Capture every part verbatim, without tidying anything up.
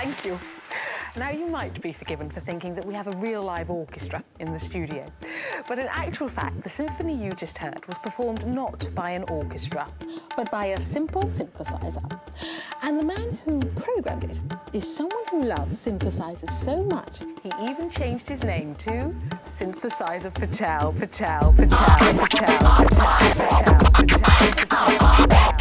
Thank you. Now, you might be forgiven for thinking that we have a real live orchestra in the studio. But in actual fact, the symphony you just heard was performed not by an orchestra, but by a simple synthesizer. And the man who programmed it is someone who loves synthesizers so much, he even changed his name to Synthesizer Patel, Patel, Patel, Patel, Patel, Patel, Patel, Patel, Patel.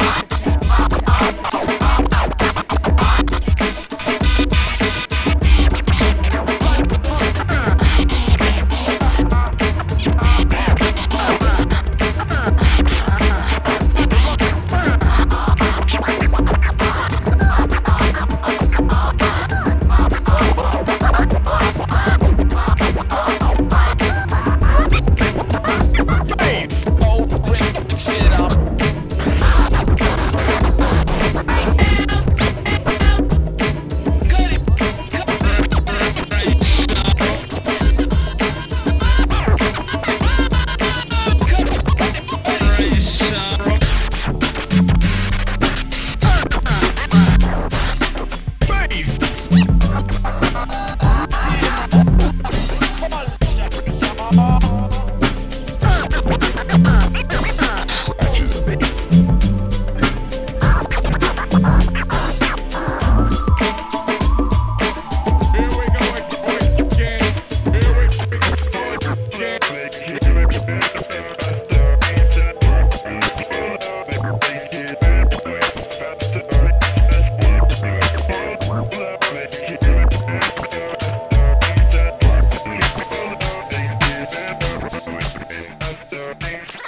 Reaktor.